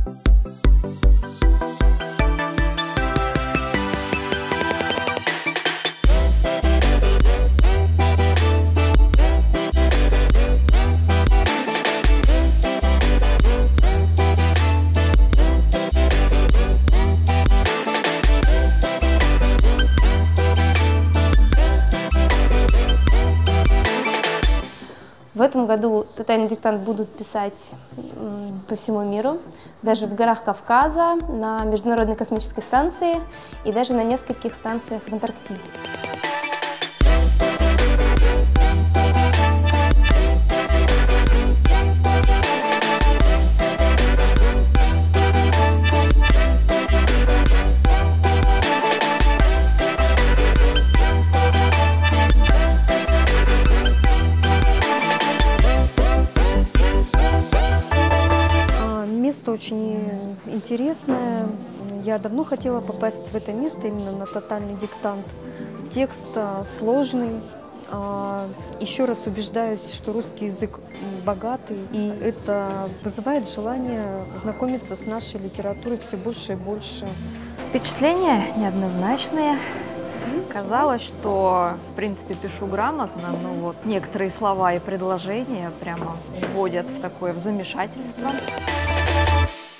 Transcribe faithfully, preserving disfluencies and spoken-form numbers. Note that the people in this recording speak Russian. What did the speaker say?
В этом году тотальный диктант будут писать по всему миру, даже в горах Кавказа, на Международной космической станции и даже на нескольких станциях в Антарктиде. Место очень интересное. Я давно хотела попасть в это место, именно на тотальный диктант. Текст сложный. Еще раз убеждаюсь, что русский язык богатый, и это вызывает желание знакомиться с нашей литературой все больше и больше. Впечатления неоднозначные. Казалось, что, в принципе, пишу грамотно, но вот некоторые слова и предложения прямо вводят в такое в замешательство.